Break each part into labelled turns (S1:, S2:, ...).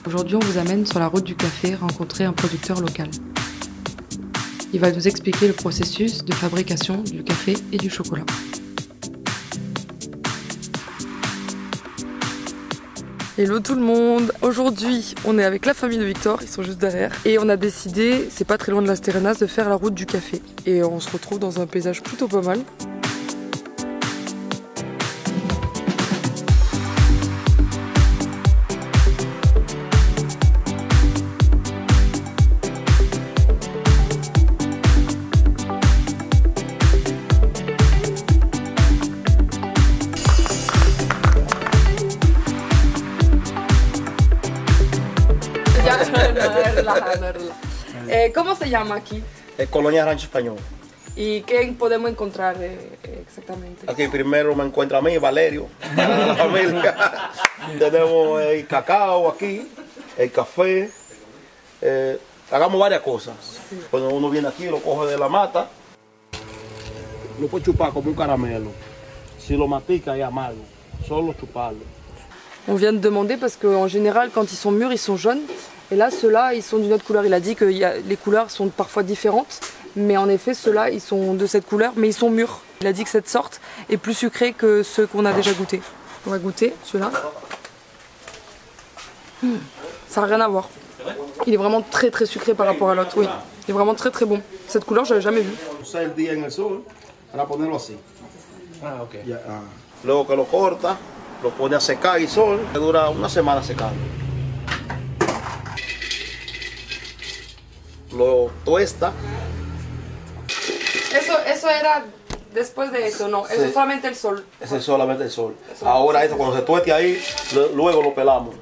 S1: Aujourd'hui, on vous amène sur la route du café rencontrer un producteur local. Il va nous expliquer le processus de fabrication du café et du chocolat. Hello tout le monde! Aujourd'hui, on est avec la famille de Victor, ils sont juste derrière. Et on a décidé, c'est pas très loin de Las Terrenas, de faire la route du café. Et on se retrouve dans un paysage plutôt pas mal. ¿Cómo se llama aquí?
S2: Colonia Rancho Español.
S1: ¿Y qué podemos encontrar exactamente?
S2: Aquí primero me encuentra a mí, Valerio, la familia. Tenemos el cacao aquí, el café. Hagamos varias cosas. Sí. Cuando uno viene aquí, lo coge de la mata, lo puede chupar como un caramelo. Si lo mastica, es amargo. Solo chuparlo.
S1: On vient de demander parce qu'en général, quand ils sont mûrs, ils sont jaunes. Et là, ceux-là, ils sont d'une autre couleur. Il a dit que les couleurs sont parfois différentes. Mais en effet, ceux-là, ils sont de cette couleur, mais ils sont mûrs. Il a dit que cette sorte est plus sucrée que ceux qu'on a déjà goûtés. On va goûter ceux-là. Ça n'a rien à voir. Il est vraiment très très sucré par rapport à l'autre. Oui, il est vraiment très très bon. Cette couleur, je l'avais jamais vue.
S2: Luego que lo corta, lo pone a secar y sol, que dura una semana secando. Lo tuesta.
S1: Eso era después de eso, no, eso es solamente el sol.
S2: Ese es solamente el sol. Ahora esto cuando se tueste ahí, luego lo pelamos.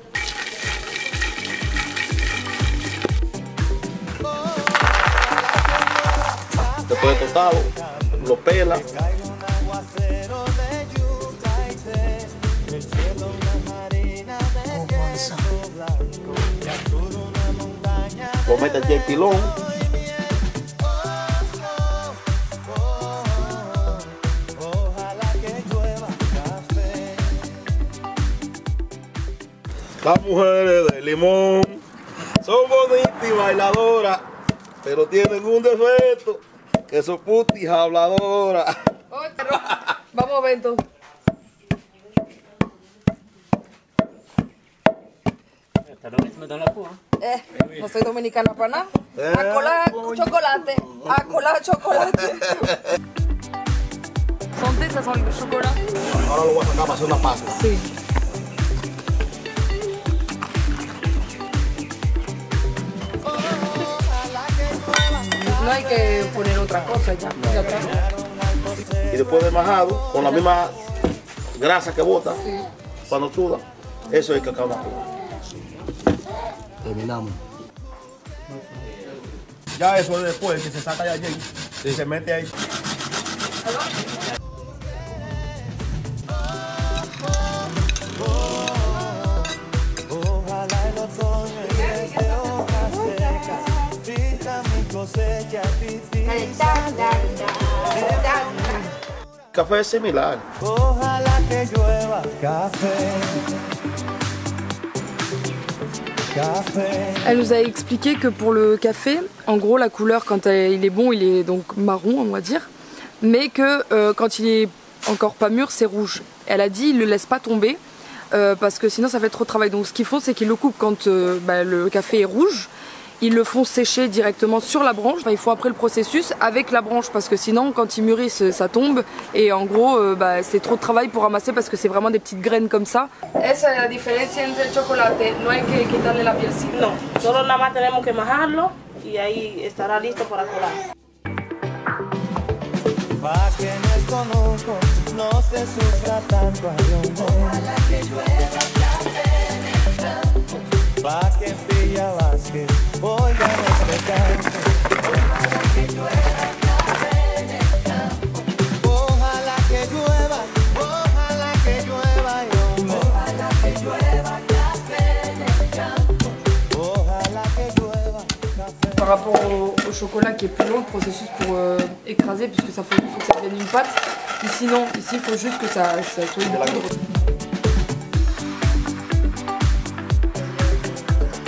S2: Después de tostado, lo pela. Lo mete aquí el pilón. Las mujeres de Limón son bonitas y bailadoras, pero tienen un defecto, que son putis habladoras.
S1: Vamos a ver entonces. No soy dominicana para nada. A colar chocolate. A colar chocolate. ¿Son de esas son chocolate?
S2: Ahora lo voy a sacar para hacer una pasta.
S1: Sí. No hay que poner otra cosa ya.
S2: No. Y después de majado, con la misma grasa que bota, cuando suda, eso es el cacao natural. Terminamos. Ya eso es después que se saca de allí y se mete ahí. Café es similar.
S3: Ojalá que llueva café.
S1: Elle nous a expliqué que pour le café, en gros la couleur quand il est bon, il est donc marron on va dire, mais que quand il est encore pas mûr c'est rouge. Elle a dit il le laisse pas tomber parce que sinon ça fait trop de travail. Donc ce qu'ils font c'est qu'ils le coupent quand le café est rouge. Ils le font sécher directement sur la branche. Enfin, il faut après le processus avec la branche parce que sinon quand ils mûrissent ça tombe et en gros c'est trop de travail pour ramasser parce que c'est vraiment des petites graines comme ça. Esa es la diferencia entre el chocolate, no hay que quitarle la pielcita.
S4: No, solo nada más tenemos que majarlo y ahí estará listo para colar.
S3: Pa' quienes conozco no se sufra tanto ojalá que llueva café en el campo. Pa' que Villa Vázquez oigan este canto. Ojalá que llueva café en el campo. Ojalá que llueva y hombre. Ojalá que llueva café en el campo. Ojalá que llueva café.
S1: Par rapport au chocolat qui est plus long, le processus pour écraser puisque ça faut que ça devienne une pâte. Ici non, ici il faut juste que ça soit une poudre.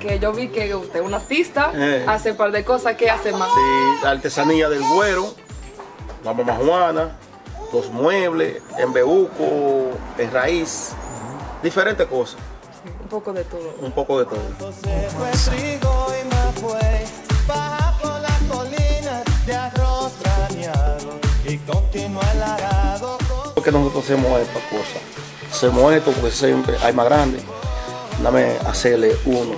S1: que yo vi que usted es un artista, hace un par de cosas. ¿Qué hace más?
S2: Sí, la artesanía del güero, la mamá Juana, los muebles, en bebuco, en raíz, diferentes cosas.
S1: Sí, un poco de todo.
S2: Un poco de todo. Porque nosotros hacemos esta cosa. Hacemos esto porque siempre hay más grande. Dame hacerle uno.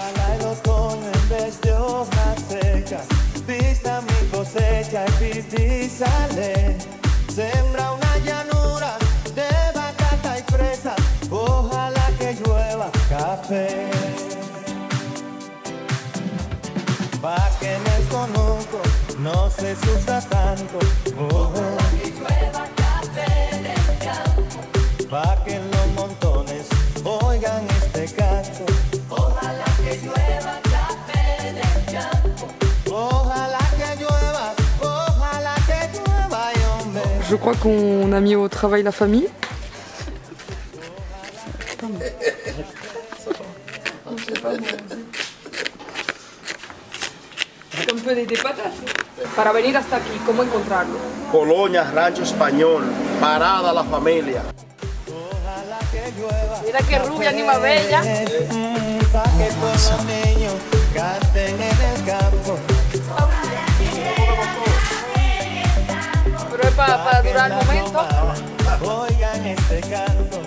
S3: Sembra una llanura de batata y fresa. Ojalá que llueva café. Pa' que en el conuco no se sufra tanto. Ojalá que llueva café en el campo. Pa' que en los montones oigan este canto. Ojalá que llueva café en el campo. Ojalá que llueva, ojalá que llueva, y hombre.
S1: Je crois qu'on a mis au travail la famille. Un peu de patatas. Para venir hasta aquí, ¿cómo encontrarlo?
S2: Colonia Rancho Español, Parada La Familia.
S1: Mira qué rubia ni más bella.
S3: Pa' que todos los niños canten en el campo.
S1: Pero es para durar el momento.
S3: Oigan este canto.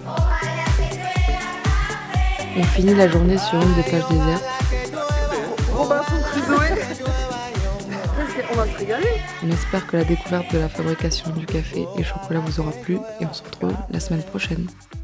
S5: On finit la journée sur une des plages désertes.
S1: Robinson Crusoe. On va se régaler.
S5: On espère que la découverte de la fabrication du café et chocolat vous aura plu et on se retrouve la semaine prochaine.